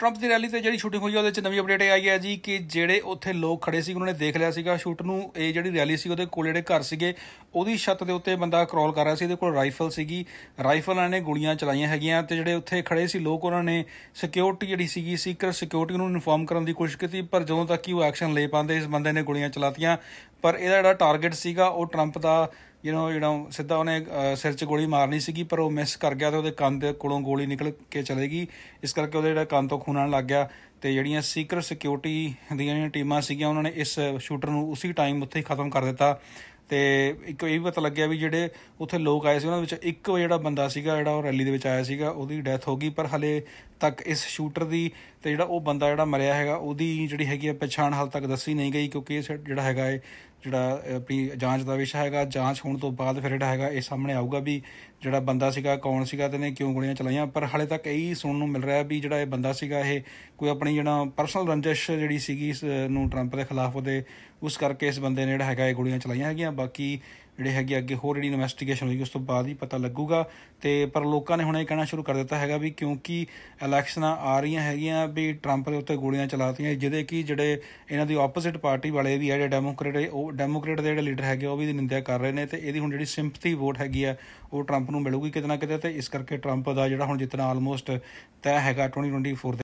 Trump की rally ਤੇ ਜਿਹੜੀ ਸ਼ੂਟਿੰਗ ਹੋਈ ਉਹਦੇ 'ਚ ਨਵੀਂ ਅਪਡੇਟ ਆਈ ਹੈ ਜੀ ਕਿ ਜਿਹੜੇ ਉੱਥੇ ਲੋਕ ਖੜੇ ਸੀ ਉਹਨਾਂ ਨੇ ਦੇਖ ਲਿਆ ਸੀਗਾ ਸ਼ੂਟ ਨੂੰ। ਇਹ ਜਿਹੜੀ ਰੈਲੀ ਸੀ ਉਹਦੇ ਕੋਲ ਜਿਹੜੇ ਘਰ ਸੀਗੇ ਉਹਦੀ ਛੱਤ ਦੇ ਉੱਤੇ ਬੰਦਾ ਕਰੋਲ ਕਰ ਰਿਹਾ ਸੀ, ਇਹਦੇ ਕੋਲ ਰਾਈਫਲ ਸੀਗੀ। ਰਾਈਫਲਾਂ ਨੇ ਗੋਲੀਆਂ ਚਲਾਈਆਂ ਹੈਗੀਆਂ ਤੇ ਜਿਹੜੇ ਉੱਥੇ ਖੜੇ ਸੀ ਲੋਕ ਉਹਨਾਂ ਨੇ ਸਿਕਿਉਰਿਟੀ ਜਿਹੜੀ ਸੀਗੀ ਸੀਕਰਟ ਸਿਕਿਉਰਿਟੀ ਨੂੰ ਇਨਫੋਰਮ ਕਰਨ ਦੀ ਕੋਸ਼ਿਸ਼ ਕੀਤੀ, ਪਰ ਜਦੋਂ ਤੱਕ ਕਿ ਉਹ ਐਕਸ਼ਨ ਲੈ ਪਾਉਂਦੇ ਇਸ ਬੰਦੇ ਨੇ ਗੋਲੀਆਂ ਚਲਾਤੀਆਂ। ਪਰ ਇਹਦਾ ਜਿਹੜਾ ਟਾਰਗੇਟ ਸੀਗਾ ਉਹ ਟਰੰਪ ਦਾ ਜਿਹੜਾ ਸਿੱਧਾ ਉਹਨੇ ਸਿਰ 'ਚ ਗੋਲੀ ਮਾਰਨੀ ਸੀਗੀ, ਪਰ ਉਹ ਮਿਸ ਕਰ ਗਿਆ ਤੇ ਉਹਦੇ ਕੰਨ ਦੇ ਕੋਲੋਂ ਗੋਲੀ ਨਿਕਲ ਕੇ ਚਲੇ ਗਈ। ਇਸ ਕਰਕੇ ਉਹਦੇ ਜਿਹੜਾ ਕੰਨ ਤੋਂ ਖੂਨ ਆਉਣ ਲੱਗ ਗਿਆ ਤੇ ਜਿਹੜੀਆਂ ਸੀਕਰਟ ਸਿਕਿਉਰਿਟੀ ਦੀਆਂ ਜਿਹੜੀਆਂ ਟੀਮਾਂ ਸੀਗੀਆਂ ਉਹਨਾਂ ਨੇ ਇਸ ਸ਼ੂਟਰ ਨੂੰ ਉਸੇ ਟਾਈਮ ਉੱਥੇ ਹੀ ਖਤਮ ਕਰ ਦਿੱਤਾ। ਤੇ ਇੱਕ ਇਹ ਵੀ ਪਤਾ ਲੱਗਿਆ ਵੀ ਜਿਹੜੇ ਉੱਥੇ ਲੋਕ ਆਏ ਸੀ ਉਹਨਾਂ ਵਿੱਚ ਇੱਕ ਜਿਹੜਾ ਬੰਦਾ ਸੀਗਾ ਜਿਹੜਾ ਉਹ ਰੈਲੀ ਦੇ ਵਿੱਚ ਆਇਆ ਸੀਗਾ ਉਹਦੀ ਡੈਥ ਹੋ ਗਈ, ਪਰ ਹਲੇ ਤੱਕ ਇਸ ਸ਼ੂਟਰ ਦੀ ਤੇ ਜਿਹੜਾ ਉਹ ਬੰਦਾ ਜਿਹੜਾ ਮਰਿਆ ਹੈਗਾ ਉਹਦੀ ਜਿਹੜੀ ਹੈਗੀ ਆ ਪਛਾਣ ਹਾਲ ਤੱਕ ਦੱਸੀ ਨਹੀਂ ਗਈ, ਕਿਉਂਕਿ ਇਹ ਜਿਹੜਾ ਹੈਗਾ ਇਹ ਜਿਹੜਾ ਆਪਣੀ ਜਾਂਚ ਦਾ ਵਿਸ਼ਾ ਹੈਗਾ। ਜਾਂਚ ਹੋਣ ਤੋਂ ਬਾਅਦ ਫਿਰ ਜਿਹੜਾ ਹੈਗਾ ਇਹ ਸਾਹਮਣੇ ਆਊਗਾ ਵੀ ਜਿਹੜਾ ਬੰਦਾ ਸੀਗਾ ਕੌਣ ਸੀਗਾ ਤੇ ਇਹਨੇ ਕਿਉਂ ਗੋਲੀਆਂ ਚਲਾਈਆਂ। ਪਰ ਹਾਲੇ ਤੱਕ ਇਹੀ ਸੁਣਨ ਨੂੰ ਮਿਲ ਰਿਹਾ ਵੀ ਜਿਹੜਾ ਇਹ ਬੰਦਾ ਸੀਗਾ ਇਹ ਕੋਈ ਆਪਣੀ ਜਿਹੜਾ ਪਰਸਨਲ ਰੰਜਿਸ਼ ਜਿਹੜੀ ਸੀਗੀ ਇਸ ਨੂੰ ਟਰੰਪ ਦੇ ਖਿਲਾਫ ਉਹਦੇ ਉਸ ਕਰਕੇ ਇਸ ਬੰਦੇ ਨੇ ਜਿਹੜਾ ਹੈਗਾ ਇਹ ਗੋਲੀਆਂ ਚਲਾਈਆਂ ਹੈਗੀਆਂ। ਬਾਕੀ ਜਿਹੜੇ ਹੈਗੇ ਅੱਗੇ ਹੋਰ ਜਿਹੜੀ ਇਨਵੈਸਟੀਗੇਸ਼ਨ ਹੋਏਗੀ ਉਸ ਤੋਂ ਬਾਅਦ ਹੀ ਪਤਾ ਲੱਗੂਗਾ। ਤੇ ਪਰ ਲੋਕਾਂ ਨੇ ਹੁਣ ਇਹ ਕਹਿਣਾ ਸ਼ੁਰੂ ਕਰ ਦਿੱਤਾ ਹੈਗਾ ਵੀ ਕਿਉਂਕਿ ਇਲੈਕਸ਼ਨਾਂ ਆ ਰਹੀਆਂ ਹੈਗੀਆਂ ਵੀ ਟਰੰਪ ਦੇ ਉੱਤੇ ਗੋਲੀਆਂ ਚਲਾਤੀਆਂ, ਜਿਹਦੇ ਕਿ ਜਿਹੜੇ ਇਹਨਾਂ ਦੀ ਆਪੋਜ਼ਿਟ ਪਾਰਟੀ ਵਾਲੇ ਵੀ ਆ ਜਿਹੜੇ ਡੈਮੋਕ੍ਰੇਟ ਦੇ ਜਿਹੜੇ ਲੀਡਰ ਹੈਗੇ ਉਹ ਵੀ ਇਹਦੀ ਨਿੰਦਿਆ ਕਰ ਰਹੇ ਨੇ। ਤੇ ਇਹਦੀ ਹੁਣ ਜਿਹੜੀ ਸਿੰਪਥੀ ਵੋਟ ਹੈਗੀ ਆ ਉਹ ਟਰੰਪ ਨੂੰ ਮਿਲੂਗੀ ਕਿਤੇ ਨਾ ਕਿਤੇ। ਤੇ ਇਸ ਕਰਕੇ ਟਰੰਪ ਦਾ ਜਿਹੜਾ ਹੁਣ ਜਿੱਤਣਾ ਆਲਮੋਸਟ ਤੈਅ ਹੈਗਾ 2024 ਦੇ